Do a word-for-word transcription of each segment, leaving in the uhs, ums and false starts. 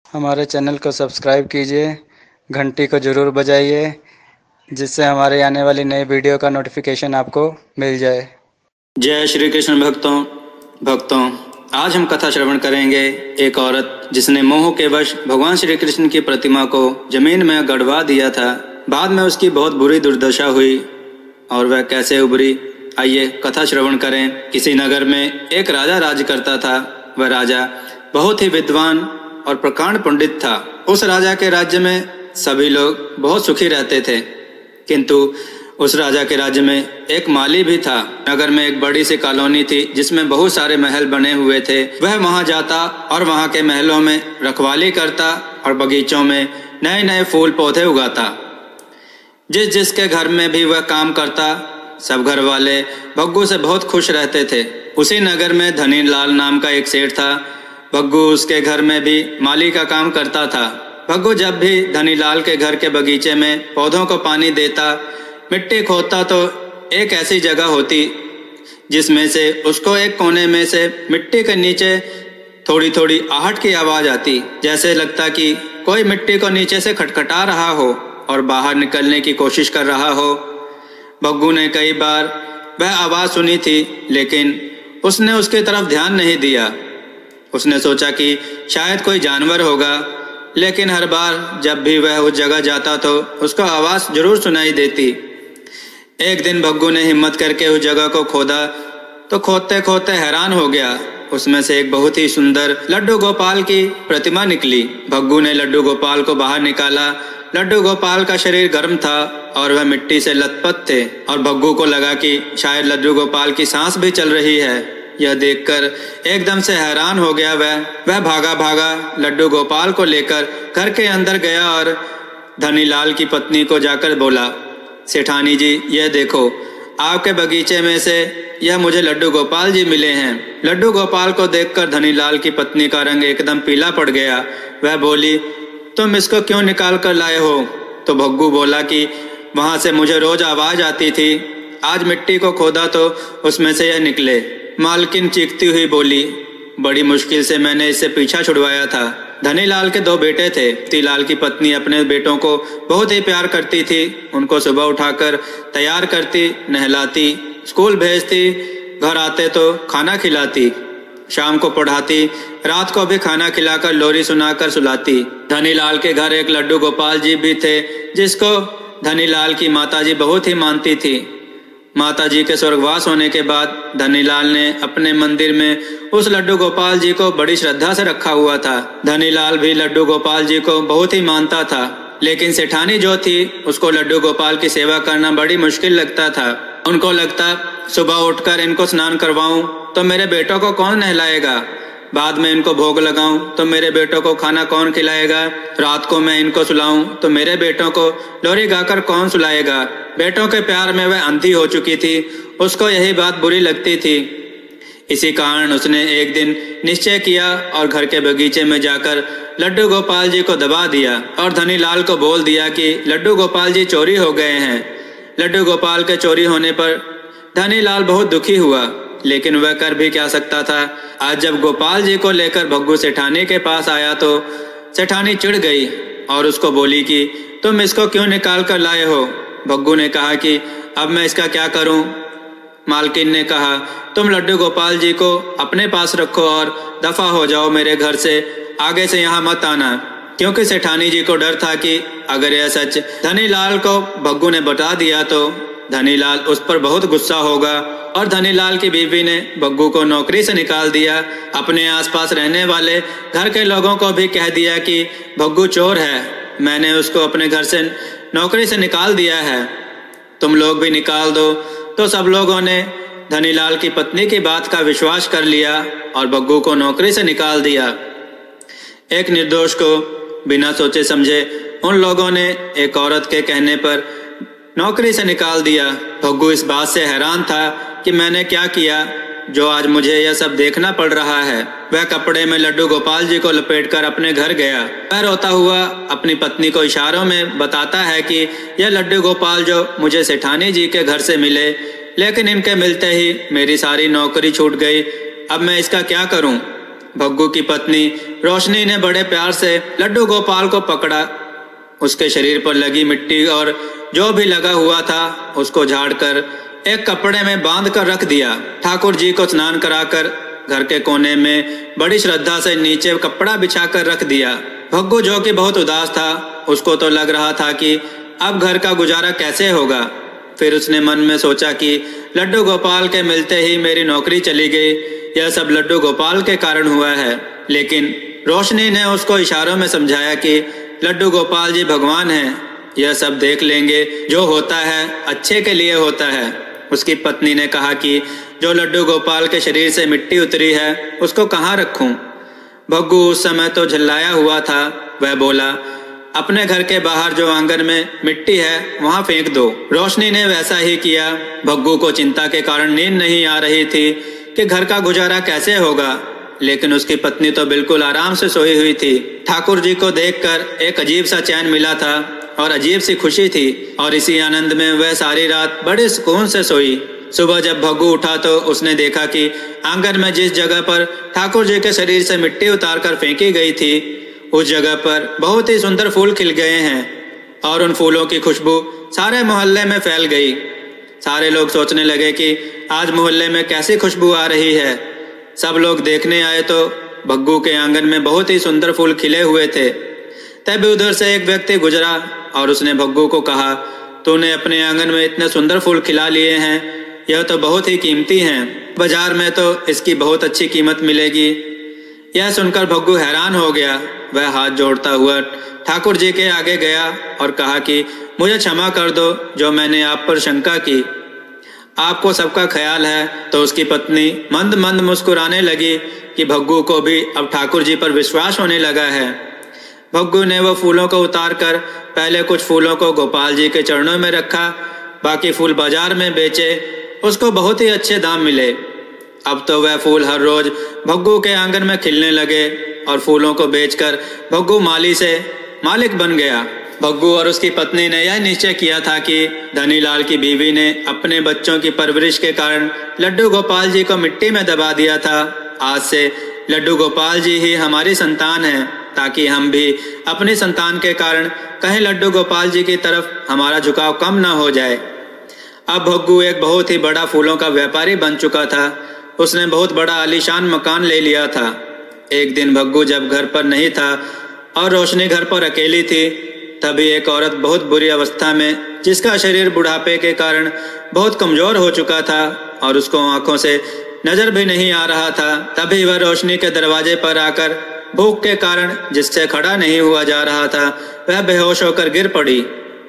हमारे चैनल को सब्सक्राइब कीजिए, घंटी को ज़रूर बजाइए, जिससे हमारे आने वाली नई वीडियो का नोटिफिकेशन आपको मिल जाए। जय श्री कृष्ण भक्तों भक्तों आज हम कथा श्रवण करेंगे। एक औरत जिसने मोह के वश भगवान श्री कृष्ण की प्रतिमा को जमीन में गड़वा दिया था, बाद में उसकी बहुत बुरी दुर्दशा हुई और वह कैसे उभरी, आइए कथा श्रवण करें। किसी नगर में एक राजा राज करता था। वह राजा बहुत ही विद्वान और प्रकांड पंडित था। उस राजा के राज्य में सभी लोग बहुत सुखी रहते थे, किंतु उस राजा के राज्य में एक माली भी था। नगर में एक बड़ी सी कॉलोनी थी जिसमें बहुत सारे महल बने हुए थे। वह वहां जाता और वहां के महलों में रखवाली करता और बगीचों में नए नए फूल पौधे उगाता। जिस जिसके घर में भी वह काम करता, सब घर वाले भग्गू से बहुत खुश रहते थे। उसी नगर में धनी लाल नाम का एक सेठ था। भग्गू उसके घर में भी माली का काम करता था। भग्गू जब भी धनी लाल के घर के बगीचे में पौधों को पानी देता, मिट्टी खोदता, तो एक ऐसी जगह होती जिसमें से उसको एक कोने में से मिट्टी के नीचे थोड़ी थोड़ी आहट की आवाज आती, जैसे लगता कि कोई मिट्टी को नीचे से खटखटा रहा हो और बाहर निकलने की कोशिश कर रहा हो। भग्गू ने कई बार वह आवाज सुनी थी, लेकिन उसने उसकी तरफ ध्यान नहीं दिया। उसने सोचा कि शायद कोई जानवर होगा, लेकिन हर बार जब भी वह उस जगह जाता तो उसको आवाज जरूर सुनाई देती। एक दिन भग्गू ने हिम्मत करके उस जगह को खोदा, तो खोदते खोदते हैरान हो गया। उसमें से एक बहुत ही सुंदर लड्डू गोपाल की प्रतिमा निकली। भग्गू ने लड्डू गोपाल को बाहर निकाला। लड्डू गोपाल का शरीर गर्म था और वह मिट्टी से लथपथ थे, और भग्गू को लगा कि शायद लड्डू गोपाल की सांस भी चल रही है। यह देखकर एकदम से हैरान हो गया। वह वह भागा भागा लड्डू गोपाल को लेकर घर के अंदर गया और धनी लाल की पत्नी को जाकर बोला, सेठानी जी, यह देखो, आपके बगीचे में से यह मुझे लड्डू गोपाल जी मिले हैं। लड्डू गोपाल को देखकर धनी लाल की पत्नी का रंग एकदम पीला पड़ गया। वह बोली, तुम इसको क्यों निकाल कर लाए हो? तो भग्गू बोला कि वहां से मुझे रोज आवाज आती थी, आज मिट्टी को खोदा तो उसमें से यह निकले। मालकिन चीखती हुई बोली, बड़ी मुश्किल से मैंने इससे पीछा छुड़वाया था। धनी लाल के दो बेटे थे। ती लाल की पत्नी अपने बेटों को बहुत ही प्यार करती थी। उनको सुबह उठाकर तैयार करती, नहलाती, स्कूल भेजती, घर आते तो खाना खिलाती, शाम को पढ़ाती, रात को भी खाना खिलाकर लोरी सुनाकर सुलाती। धनी लाल के घर एक लड्डू गोपाल जी भी थे, जिसको धनी लाल की माताजी बहुत ही मानती थी। माताजी के स्वर्गवास होने के बाद धनी लाल ने अपने मंदिर में उस लड्डू गोपाल जी को बड़ी श्रद्धा से रखा हुआ था। धनी लाल भी लड्डू गोपाल जी को बहुत ही मानता था, लेकिन सेठानी जो थी उसको लड्डू गोपाल की सेवा करना बड़ी मुश्किल लगता था। उनको लगता, सुबह उठकर इनको स्नान करवाऊं तो मेरे बेटों को कौन नहलाएगा, बाद में इनको भोग लगाऊं तो मेरे बेटों को खाना कौन खिलाएगा, रात को मैं इनको सुलाऊं तो मेरे बेटों को लोरी गाकर कौन सुलाएगा। बेटों के प्यार में वह अंधी हो चुकी थी। उसको यही बात बुरी लगती थी। इसी कारण उसने एक दिन निश्चय किया और घर के बगीचे में जाकर लड्डू गोपाल जी को दबा दिया और धनी लाल को बोल दिया कि लड्डू गोपाल जी चोरी हो गए हैं। लड्डू गोपाल के चोरी होने पर धनी लाल बहुत दुखी हुआ, लेकिन वह कर भी क्या सकता था। आज जब गोपाल जी को लेकर भग्गू सेठानी के पास आया तो सेठानी चिढ़ गई और उसको बोली कि तुम इसको क्यों निकाल कर लाए हो। भग्गू ने कहा कि अब मैं इसका क्या करूं। मालकिन ने कहा, तुम लड्डू गोपाल जी को अपने पास रखो और दफा हो जाओ मेरे घर से, आगे से यहाँ मत आना। क्योंकि सेठानी जी को डर था कि अगर यह सच धनी लाल को भग्गू ने बता दिया तो धनी लाल उस पर बहुत गुस्सा होगा, और धनी लाल की बीवी ने भग्गू को नौकरी से निकाल दिया। अपने आसपास रहने वाले घर के लोगों को भी कह दिया कि भग्गू चोर है, मैंने उसको अपने घर से नौकरी से निकाल दिया है, तुम लोग भी निकाल दो। तो सब लोगों ने धनी लाल की पत्नी की बात का विश्वास कर लिया और भग्गू को नौकरी से निकाल दिया। एक निर्दोष को बिना सोचे समझे उन लोगों ने एक औरत के कहने पर नौकरी से निकाल दिया। भग्गू इस बात से हैरान था कि मैंने क्या किया जो आज मुझे यह सब देखना पड़ रहा है। वह कपड़े में लड्डू गोपाल जी को लपेटकर अपने घर गया। वह रोता हुआ अपनी पत्नी को इशारों में बताता है कि यह लड्डू गोपाल जो मुझे सेठानी जी के घर से मिले, लेकिन इनके मिलते ही मेरी सारी नौकरी छूट गई, अब मैं इसका क्या करूं। भग्गू की पत्नी रोशनी ने बड़े प्यार से लड्डू गोपाल को पकड़ा। उसके शरीर पर लगी मिट्टी और जो भी लगा हुआ था उसको झाड़कर एक कपड़े में बांध कर रख दिया। ठाकुर जी को स्नान कराकर घर के कोने में बड़ी श्रद्धा से नीचे कपड़ा बिछाकर रख दिया। भग्गू, जो कि बहुत उदास था, उसको तो लग रहा था कि अब घर का गुजारा कैसे होगा। फिर उसने मन में सोचा कि लड्डू गोपाल के मिलते ही मेरी नौकरी चली गई, यह सब लड्डू गोपाल के कारण हुआ है। लेकिन रोशनी ने उसको इशारों में समझाया कि लड्डू गोपाल जी भगवान हैं, यह सब देख लेंगे, जो होता है अच्छे के लिए होता है। उसकी पत्नी ने कहा कि जो लड्डू गोपाल के शरीर से मिट्टी उतरी है उसको कहाँ रखूं? भग्गू उस समय तो झल्लाया हुआ था। वह बोला, अपने घर के बाहर जो आंगन में मिट्टी है वहां फेंक दो। रोशनी ने वैसा ही किया। भग्गू को चिंता के कारण नींद नहीं आ रही थी कि घर का गुजारा कैसे होगा, लेकिन उसकी पत्नी तो बिल्कुल आराम से सोई हुई थी। ठाकुर जी को देखकर एक अजीब सा चैन मिला था और अजीब सी खुशी थी, और इसी आनंद में वह सारी रात बड़े सुकून से सोई। सुबह जब भग्गू उठा तो उसने देखा कि आंगन में जिस जगह पर ठाकुर जी के शरीर से मिट्टी उतारकर फेंकी गई थी, उस जगह पर बहुत ही सुंदर फूल खिल गए हैं और उन फूलों की खुशबू सारे मोहल्ले में फैल गई। सारे लोग सोचने लगे कि आज मोहल्ले में कैसी खुशबू आ रही है। सब लोग देखने आए तो भग्गू के आंगन में बहुत ही सुंदर फूल खिले हुए थे। तभी उधर से एक व्यक्ति गुजरा और उसने भग्गू को कहा, तूने अपने आंगन में इतने सुंदर फूल खिला लिए हैं, यह तो बहुत ही कीमती हैं, बाजार में तो इसकी बहुत अच्छी कीमत मिलेगी। यह सुनकर भग्गू हैरान हो गया। वह हाथ जोड़ता हुआ ठाकुर जी के आगे गया और कहा कि मुझे क्षमा कर दो जो मैंने आप पर शंका की, आपको सबका ख्याल है। तो उसकी पत्नी मंद मंद मुस्कुराने लगी कि भग्गू को भी अब ठाकुर जी पर विश्वास होने लगा है। भग्गू ने वो फूलों को उतार कर पहले कुछ फूलों को गोपाल जी के चरणों में रखा, बाकी फूल बाजार में बेचे। उसको बहुत ही अच्छे दाम मिले। अब तो वह फूल हर रोज भग्गू के आंगन में खिलने लगे और फूलों को बेचकर भग्गू माली से मालिक बन गया। भग्गू और उसकी पत्नी ने यह निश्चय किया था कि धनीलाल की बीवी ने अपने बच्चों की परवरिश के कारण लड्डू गोपाल जी को मिट्टी में दबा दिया था। आज से लड्डू गोपाल जी ही हमारी संतान है, ताकि हम भी अपनी संतान के कारण कहीं लड्डू गोपाल जी की तरफ हमारा झुकाव कम न हो जाए। अब भग्गू एक बहुत ही बड़ा फूलों का व्यापारी बन चुका था। उसने बहुत बड़ा आलीशान मकान ले लिया था। एक दिन भग्गू जब घर पर नहीं था और रोशनी घर पर अकेली थी, तभी एक औरत बहुत बुरी अवस्था में, जिसका शरीर बुढ़ापे के कारण बहुत कमजोर हो चुका था और उसको आंखों से नजर भी नहीं आ रहा था, तभी वह रोशनी के दरवाजे पर आकर भूख के कारण जिससे खड़ा नहीं हुआ जा रहा था, वह बेहोश होकर गिर पड़ी।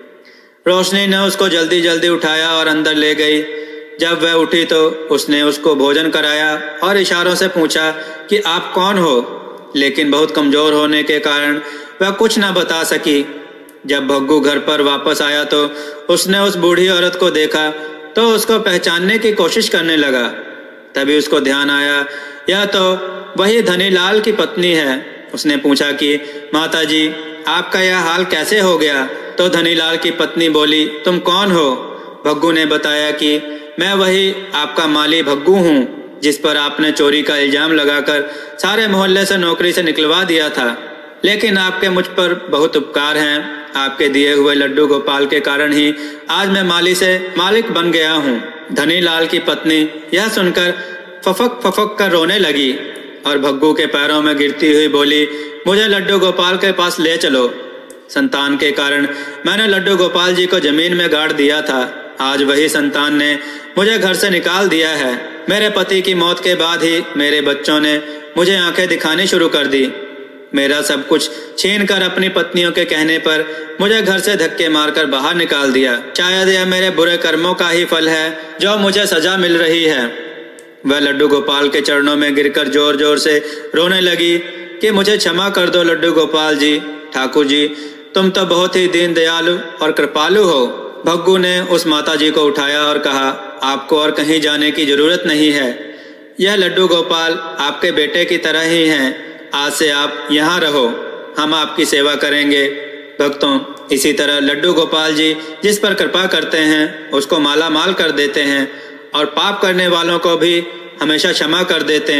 रोशनी ने उसको जल्दी जल्दी उठाया और अंदर ले गई। जब वह उठी तो उसने उसको भोजन कराया और इशारों से पूछा कि आप कौन हो, लेकिन बहुत कमजोर होने के कारण वह कुछ न बता सकी। जब भग्गू घर पर वापस आया तो उसने उस बूढ़ी औरत को देखा तो उसको पहचानने की कोशिश करने लगा। तभी उसको ध्यान आया, यह तो वही धनीलाल की पत्नी है। उसने पूछा कि माता जी, आपका यह हाल कैसे हो गया? तो धनीलाल की पत्नी बोली, तुम कौन हो? भग्गू ने बताया कि मैं वही आपका माली भग्गू हूँ, जिस पर आपने चोरी का इल्जाम लगाकर सारे मोहल्ले से नौकरी से निकलवा दिया था। लेकिन आपके मुझ पर बहुत उपकार हैं। आपके दिए हुए लड्डू गोपाल के कारण ही आज मैं माली से मालिक बन गया हूँ। धनीलाल की पत्नी यह सुनकर फफक फफक कर रोने लगी और भग्गू के पैरों में गिरती हुई बोली, मुझे लड्डू गोपाल के पास ले चलो। संतान के कारण मैंने लड्डू गोपाल जी को जमीन में गाड़ दिया था। आज वही संतान ने मुझे घर से निकाल दिया है। मेरे पति की मौत के बाद ही मेरे बच्चों ने मुझे आंखें दिखानी शुरू कर दी। मेरा सब कुछ छीन कर अपनी पत्नियों के कहने पर मुझे घर से धक्के मारकर बाहर निकाल दिया। शायद यह मेरे बुरे कर्मों का ही फल है जो मुझे सजा मिल रही है। वह लड्डू गोपाल के चरणों में गिरकर जोर जोर से रोने लगी कि मुझे क्षमा कर दो लड्डू गोपाल जी। ठाकुर जी, तुम तो बहुत ही दीन दयालु और कृपालु हो। भग्गू ने उस माता जी को उठाया और कहा, आपको और कहीं जाने की जरूरत नहीं है। यह लड्डू गोपाल आपके बेटे की तरह ही हैं। आज से आप यहाँ रहो, हम आपकी सेवा करेंगे। भक्तों, इसी तरह लड्डू गोपाल जी जिस पर कृपा करते हैं उसको माला माल कर देते हैं और पाप करने वालों को भी हमेशा क्षमा कर देते हैं।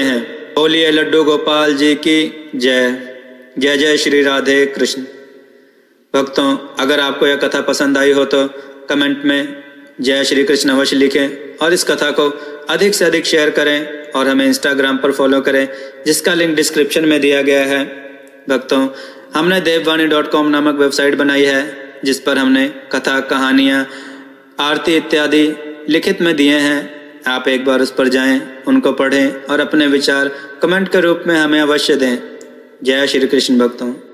बोलिए लड्डू गोपाल जी की जय। जय जय श्री राधे कृष्ण। भक्तों, अगर आपको यह कथा पसंद आई हो तो कमेंट में जय श्री कृष्ण अवश्य लिखें और इस कथा को अधिक से अधिक शेयर करें और हमें इंस्टाग्राम पर फॉलो करें, जिसका लिंक डिस्क्रिप्शन में दिया गया है। भक्तों, हमने देववाणी डॉट कॉम नामक वेबसाइट बनाई है, जिस पर हमने कथा, कहानियाँ, आरती इत्यादि लिखित में दिए हैं। आप एक बार उस पर जाएं, उनको पढ़ें और अपने विचार कमेंट के रूप में हमें अवश्य दें। जय श्री कृष्ण भक्तों।